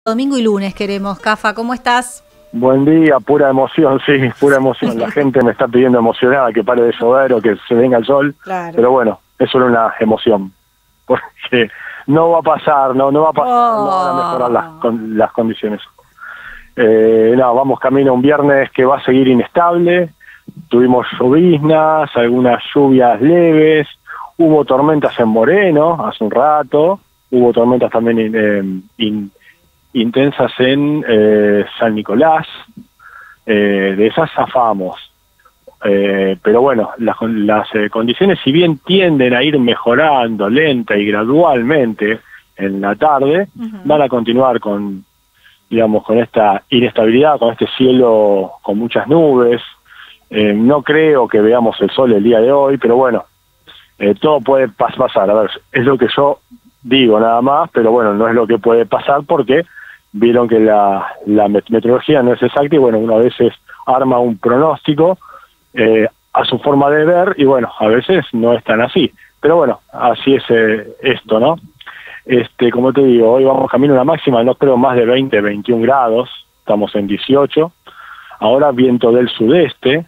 Domingo y lunes queremos. Cafa, ¿cómo estás? Buen día, pura emoción, sí, pura emoción. La gente me está pidiendo emocionada que pare de llover o que se venga el sol, claro. Pero bueno, es solo una emoción, porque no va a pasar, no va a pasar, no van a mejorar las condiciones. Vamos camino a un viernes que va a seguir inestable, tuvimos lloviznas, algunas lluvias leves, hubo tormentas en Moreno hace un rato, hubo tormentas también intensas en San Nicolás, de esas zafamos. Pero bueno, las condiciones, si bien tienden a ir mejorando lenta y gradualmente en la tarde, van a continuar con esta inestabilidad, con este cielo con muchas nubes. No creo que veamos el sol el día de hoy, pero bueno, todo puede pasar. A ver, es lo que yo digo nada más, pero bueno, no es lo que puede pasar porque vieron que la meteorología no es exacta y bueno, uno a veces arma un pronóstico a su forma de ver y bueno, a veces no es tan así. Pero bueno, así es esto, ¿no? Como te digo, hoy vamos camino a una máxima, no creo más de 20, 21 grados, estamos en 18. Ahora viento del sudeste,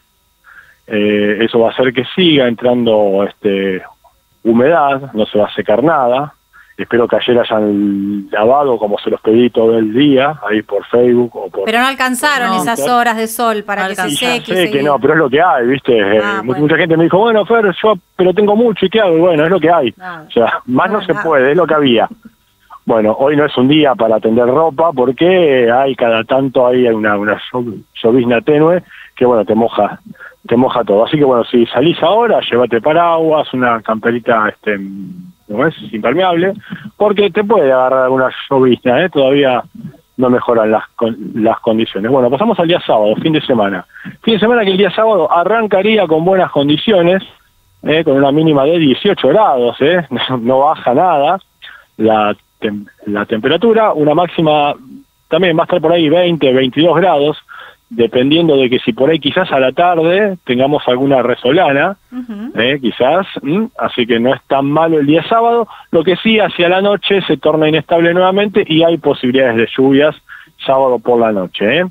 eso va a hacer que siga entrando humedad, no se va a secar nada. Espero que ayer hayan lavado como se los pedí todo el día, ahí por Facebook o por... Pero no alcanzaron esas horas de sol para que se seque. Sé que no, pero es lo que hay, ¿viste? Mucha gente me dijo, bueno, Fer, pero tengo mucho, ¿y qué hago? Y bueno, es lo que hay. O sea, más no se puede, es lo que había. Bueno, hoy no es un día para tender ropa porque cada tanto hay una llovizna tenue que, bueno, te moja todo. Así que, bueno, si salís ahora, llévate paraguas, una camperita, no es impermeable, porque te puede agarrar alguna llovizna, todavía no mejoran las condiciones. Bueno, pasamos al día sábado, fin de semana. Fin de semana que el día sábado arrancaría con buenas condiciones, con una mínima de 18 grados, no baja nada la temperatura, una máxima también va a estar por ahí 20, 22 grados, dependiendo de que si por ahí quizás a la tarde tengamos alguna resolana, quizás, así que no es tan malo el día sábado. Lo que sí, hacia la noche se torna inestable nuevamente y hay posibilidades de lluvias sábado por la noche.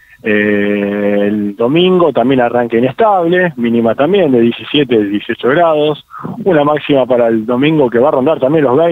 El domingo también arranca inestable, mínima también de 17, 18 grados, una máxima para el domingo que va a rondar también los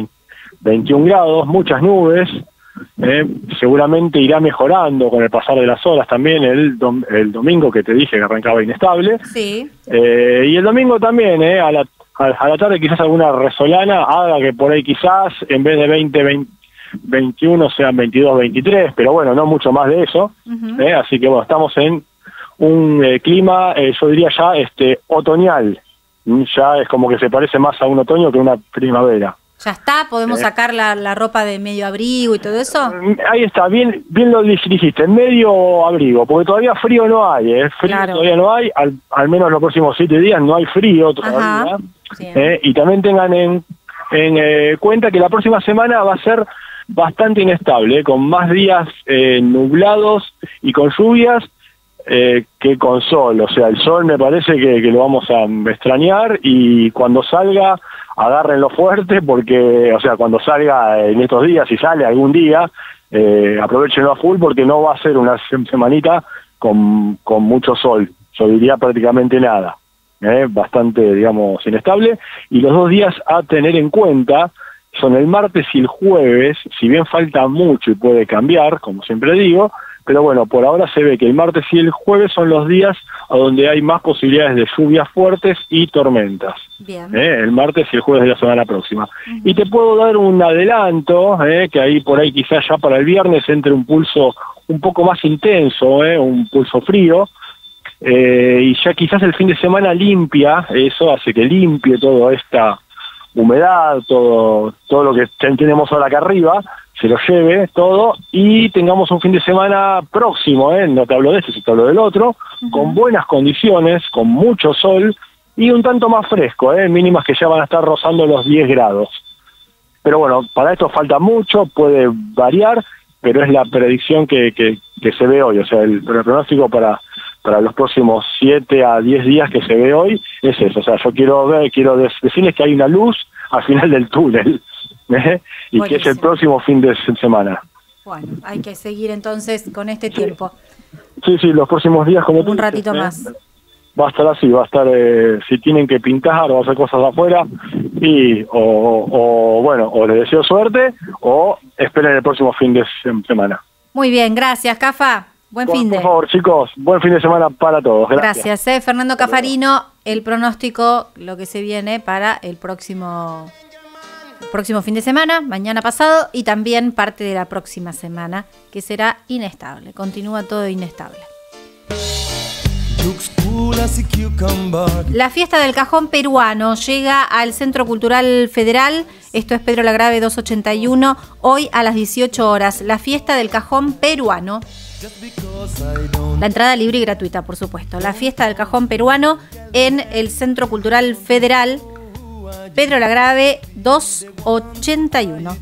21 grados, muchas nubes. Seguramente irá mejorando con el pasar de las horas también el domingo que te dije que arrancaba inestable. Sí. Y el domingo también, a la tarde quizás alguna resolana haga que por ahí quizás en vez de 20, 21 sean 22, 23, pero bueno, no mucho más de eso. Así que bueno, estamos en un clima, yo diría ya otoñal. Ya es como que se parece más a un otoño que a una primavera. ¿Ya está? ¿Podemos sacar la ropa de medio abrigo y todo eso? Ahí está, bien lo dijiste, medio abrigo, porque todavía frío no hay, frío todavía no hay, al menos los próximos 7 días no hay frío todavía. Y también tengan en cuenta que la próxima semana va a ser bastante inestable, con más días nublados y con lluvias que con sol. O sea, el sol me parece que lo vamos a extrañar y cuando salga agárrenlo fuerte porque, o sea, cuando salga en estos días, si sale algún día, aprovechenlo a full porque no va a ser una semanita con mucho sol, yo diría prácticamente nada, bastante, digamos, inestable. Y los 2 días a tener en cuenta son el martes y el jueves, si bien falta mucho y puede cambiar, como siempre digo, pero bueno, por ahora se ve que el martes y el jueves son los días a donde hay más posibilidades de lluvias fuertes y tormentas. Bien. El martes y el jueves de la semana próxima. Y te puedo dar un adelanto, que ahí por ahí quizás ya para el viernes entre un pulso un poco más intenso, un pulso frío, y ya quizás el fin de semana limpia, eso hace que limpie toda esta humedad, todo lo que tenemos ahora acá arriba, se lo lleve todo y tengamos un fin de semana próximo, no te hablo de este, te hablo del otro, con buenas condiciones, con mucho sol y un tanto más fresco, mínimas que ya van a estar rozando los 10 grados. Pero bueno, para esto falta mucho, puede variar, pero es la predicción que se ve hoy, o sea, el pronóstico para los próximos 7 a 10 días que se ve hoy es eso. O sea, yo quiero decirles que hay una luz al final del túnel, y buenísimo, que es el próximo fin de semana. Bueno, hay que seguir entonces con este tiempo. Sí, los próximos días, como un ratito más. Va a estar así, va a estar, si tienen que pintar o hacer cosas afuera, y o les deseo suerte, o esperen el próximo fin de semana. Muy bien, gracias, Cafa. Buen fin de. Por favor, chicos, buen fin de semana para todos. Gracias, Fernando Cafarino, el pronóstico, lo que se viene para el próximo fin de semana, mañana pasado, y también parte de la próxima semana, que será inestable. Continúa todo inestable. La fiesta del cajón peruano llega al Centro Cultural Federal, esto es Pedro Lagrave 281, hoy a las 18 horas. La fiesta del cajón peruano. La entrada libre y gratuita, por supuesto. La fiesta del cajón peruano en el Centro Cultural Federal, Pedro Lagrave 281.